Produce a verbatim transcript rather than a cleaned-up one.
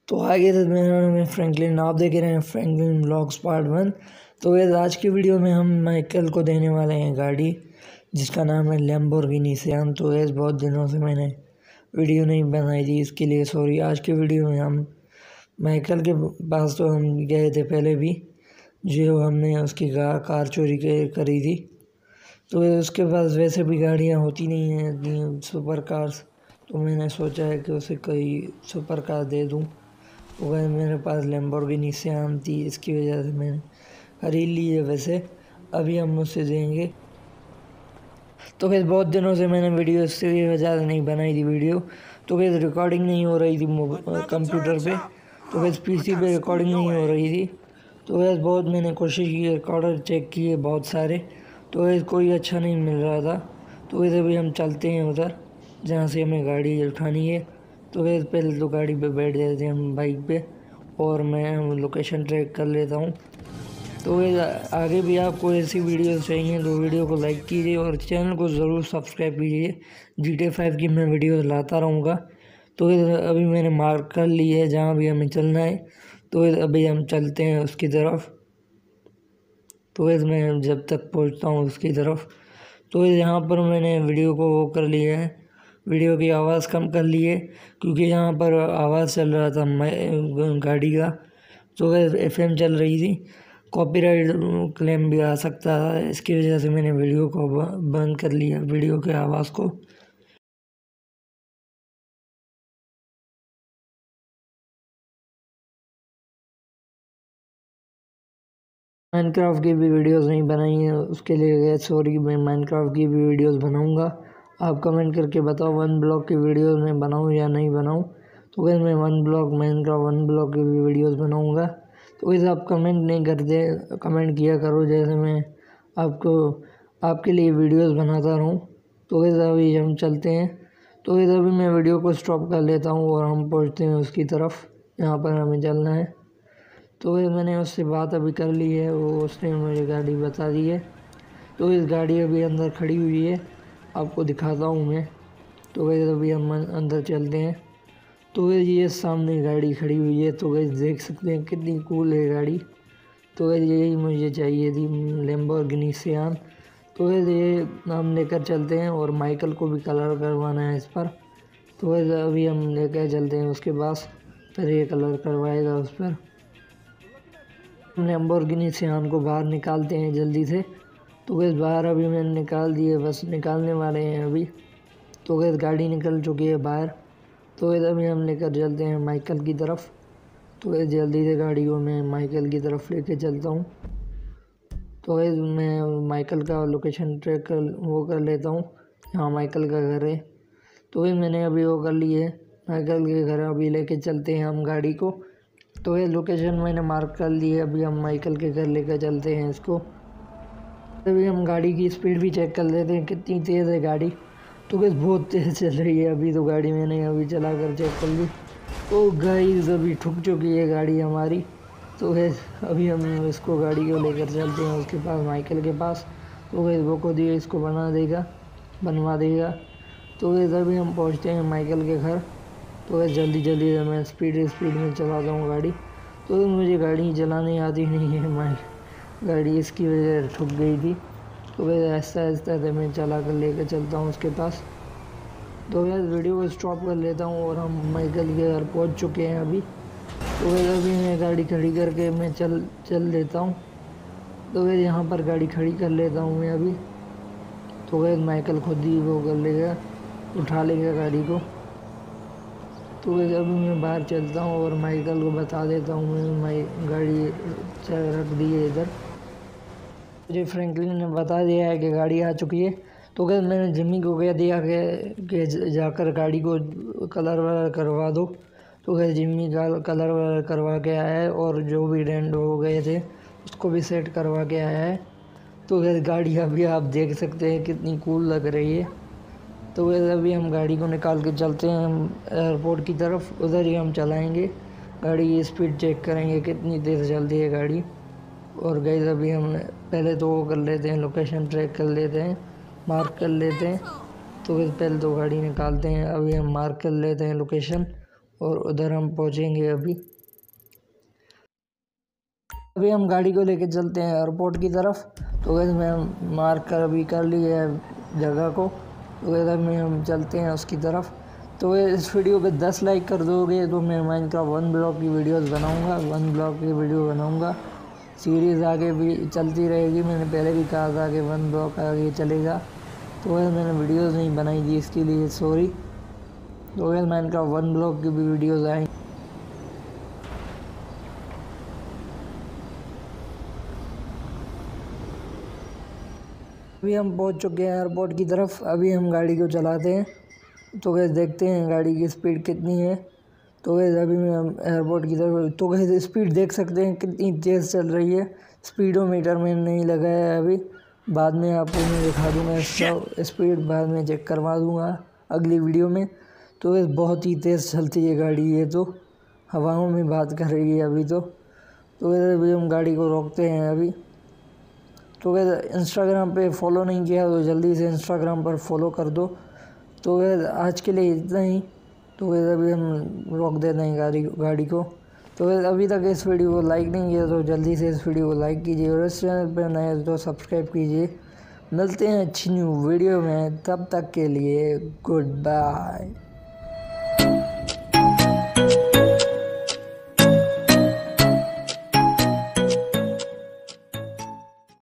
तो आगे तो मेरा नाम है फ्रैंकलिन, आप देख रहे हैं फ्रैंकलिन व्लॉग्स पार्ट वन। तो ये आज की वीडियो में हम माइकल को देने वाले हैं गाड़ी जिसका नाम है लैम्बोर्गिनी सियान। तो ये बहुत दिनों से मैंने वीडियो नहीं बनाई थी, इसके लिए सॉरी। आज की वीडियो में हम माइकल के पास तो हम गए थे पहले भी, जो हमने उसकी कार चोरी करी थी। तो उसके पास वैसे भी गाड़ियाँ होती नहीं हैं सुपर कार्स, तो मैंने सोचा है कि उसे कोई सुपर कार दे दूँ। तो वह मेरे पास लैम्बोर्गिनी सियान थी, इसकी वजह से मैंने खरीद ली है। वैसे अभी हम उसे देंगे। तो फिर बहुत दिनों से मैंने वीडियो इससे वजह से नहीं बनाई थी वीडियो, तो फिर रिकॉर्डिंग नहीं हो रही थी कंप्यूटर पे, तो फिर पीसी पे रिकॉर्डिंग नहीं हो रही थी। तो वैसे बहुत मैंने कोशिश की, रिकॉर्डर चेक किए बहुत सारे, तो वैसे कोई अच्छा नहीं मिल रहा था। तो वैसे भी हम चलते हैं उधर जहाँ से हमें गाड़ी उठानी है। तो वैसे पहले तो गाड़ी पे बैठ जाते हैं हम बाइक पे, और मैं लोकेशन ट्रैक कर लेता हूँ। तो वैसे आगे भी आपको ऐसी वीडियोस चाहिए तो वीडियो को लाइक कीजिए और चैनल को ज़रूर सब्सक्राइब कीजिए। जी टी ए फाइव की मैं वीडियो लाता रहूँगा। तो अभी मैंने मार्क कर ली है जहाँ भी हमें चलना है, तो अभी हम चलते हैं उसकी तरफ। तो वैसे मैं जब तक पहुँचता हूँ उसकी तरफ, तो यहाँ पर मैंने वीडियो को वो कर लिया है, वीडियो की आवाज़ कम कर ली है क्योंकि यहाँ पर आवाज़ चल रहा था गाड़ी का। तो वह एफ एम चल रही थी, कॉपीराइट क्लेम भी आ सकता था, इसकी वजह से मैंने वीडियो को बंद कर लिया, वीडियो की आवाज़ को। माइनक्राफ्ट की भी वीडियोस नहीं बनाई है, उसके लिए सॉरी। मैं माइनक्राफ्ट की भी वीडियोस बनाऊंगा, आप कमेंट करके बताओ वन ब्लॉक की वीडियोस मैं बनाऊं या नहीं बनाऊं। तो वैसे मैं one block Minecraft one block की भी वीडियोस बनाऊंगा। तो वैसे आप कमेंट नहीं करते, कमेंट किया करो जैसे मैं आपको आपके लिए वीडियोस बनाता रहूं। तो वैसे अभी हम चलते हैं। तो वैसे अभी मैं वीडियो को स्टॉप कर लेता हूँ और हम पहुँचते हैं उसकी तरफ जहाँ पर हमें चलना है। तो वह मैंने उससे बात अभी कर ली है, वो उसने मुझे गाड़ी बता दी है। तो इस गाड़ी अभी अंदर खड़ी हुई है, आपको दिखाता हूँ मैं। तो वह अभी हम अंदर चलते हैं। तो वह ये सामने गाड़ी खड़ी हुई है, तो वह देख सकते हैं कितनी कूल है गाड़ी। तो वह यही मुझे चाहिए थी, लैम्बोर्गिनी सियान। तो वह ये हम लेकर चलते हैं और माइकल को भी कलर करवाना है इस पर। तो वह अभी हम लेकर चलते हैं उसके पास, फिर ये कलर करवाएगा उस पर। लैम्बोर्गिनी सियान को बाहर निकालते हैं जल्दी से। तो गैस बाहर अभी मैंने निकाल दिए, बस निकालने वाले हैं अभी। तो गैस गाड़ी निकल चुकी है बाहर। तो गैस अभी हम लेकर चलते हैं माइकल की तरफ। तो गैस जल्दी से गाड़ी को मैं माइकल की तरफ लेके चलता हूँ। तो गैस मैं माइकल का लोकेशन ट्रैक कर वो कर लेता हूँ, यहाँ माइकल का घर है। तो गैस मैंने अभी वो कर ली है, माइकल के घर अभी लेके चलते हैं हम गाड़ी को। तो ये लोकेशन मैंने मार्क कर ली है, अभी हम माइकल के घर लेकर चलते हैं इसको। अभी हम गाड़ी की स्पीड भी चेक कर लेते हैं कितनी तेज़ है गाड़ी। तो बस बहुत तेज़ चल रही है अभी तो गाड़ी, मैंने अभी चला कर चेक कर ली। तो गाइस अभी ठुक चुकी है गाड़ी हमारी। तो गैस अभी हम इसको गाड़ी को लेकर चलते हैं उसके पास, माइकल के पास। तो गैस वो को दिए इसको बना देगा बनवा देगा। तो गैस अभी हम पहुँचते हैं माइकल के घर। तो वैसे जल्दी जल्दी से मैं स्पीड स्पीड में चलाता हूँ गाड़ी। तो मुझे गाड़ी चलानी आती नहीं है, मैं गाड़ी इसकी वजह से ठुक गई थी। तो वैसे आहिस्ता आहिस्ता से मैं चला कर लेकर चलता हूँ उसके पास। तो वैसे वीडियो को स्टॉप कर लेता हूँ और हम माइकल के घर पहुँच चुके हैं अभी। तो वैसे अभी मैं गाड़ी खड़ी करके मैं चल चल देता हूँ। तो वैसे यहाँ पर गाड़ी खड़ी कर लेता हूँ मैं अभी। तो वैसे माइकल खुद ही वो कर लेगा, उठा लेगा गाड़ी को। तो वैसे अभी मैं बाहर चलता हूँ और माइकल को बता देता हूँ मैं माई गाड़ी रख दी है इधर। मुझे फ्रैंकलिन ने बता दिया है कि गाड़ी आ चुकी है। तो वैसे मैंने जिम्मी को कह दिया कि, कि जाकर गाड़ी को कलर वलर करवा दो। तो वैसे जिम्मी का कलर वलर करवा के आया है और जो भी डेंट हो गए थे उसको भी सेट करवा के आया है। तो वैसे गाड़ी अभी आप देख सकते हैं कितनी कूल लग रही है। तो वैसे अभी हम गाड़ी को निकाल के चलते हैं हम एयरपोर्ट की तरफ, उधर ही हम चलाएंगे गाड़ी की स्पीड चेक करेंगे कितनी तेज़ चलती है गाड़ी। और गाइस अभी हम पहले तो वो कर लेते हैं, लोकेशन ट्रैक कर लेते हैं, मार्क कर लेते हैं। तो वैसे पहले तो गाड़ी निकालते हैं, अभी हम मार्क कर लेते हैं लोकेशन और उधर हम पहुंचेंगे अभी अभी हम गाड़ी को लेके चलते हैं एयरपोर्ट की तरफ। तो वैसे मैं मार्क कर अभी कर ली है जगह को, तो वैसे में हम चलते हैं उसकी तरफ। तो इस वीडियो पे दस लाइक कर दोगे तो मैं माइनक्राफ्ट वन ब्लॉक की वीडियोस बनाऊंगा, वन ब्लॉक की वीडियो बनाऊंगा। सीरीज़ आगे भी चलती रहेगी, मैंने पहले भी कहा था कि वन ब्लॉक आगे चलेगा, तो वैसे मैंने वीडियोस नहीं बनाई थी, इसके लिए सॉरी। तो वैसे माइनक्राफ्ट वन ब्लॉक की भी वीडियोज़ आएंगी। अभी हम पहुंच चुके हैं एयरपोर्ट की तरफ। अभी हम गाड़ी को चलाते हैं, तो गैस देखते हैं गाड़ी की स्पीड कितनी है। तो गैस अभी मैं हम एयरपोर्ट की तरफ, तो गैस स्पीड देख सकते हैं कितनी तेज़ चल रही है। स्पीडोमीटर मैंने नहीं लगाया है अभी, बाद में आपको मैं दिखा दूँगा इसका स्पीड, बाद में चेक करवा दूँगा अगली वीडियो में। तो गैस बहुत ही तेज़ चलती है गाड़ी, ये तो हवाओं में बात कर रही है अभी तो। तो गैस अभी हम गाड़ी को रोकते हैं अभी। तो वैसे इंस्टाग्राम पे फॉलो नहीं किया तो जल्दी से इंस्टाग्राम पर फॉलो कर दो। तो वैसे आज के लिए इतना ही। तो वैसे अभी हम रोक देते हैं गाड़ी गाड़ी को। तो वैसे अभी तक इस वीडियो को लाइक नहीं किया तो जल्दी से इस वीडियो को लाइक कीजिए और इस चैनल पर नए हैं तो सब्सक्राइब कीजिए। मिलते हैं अच्छी न्यू वीडियो में, तब तक के लिए गुड बाय।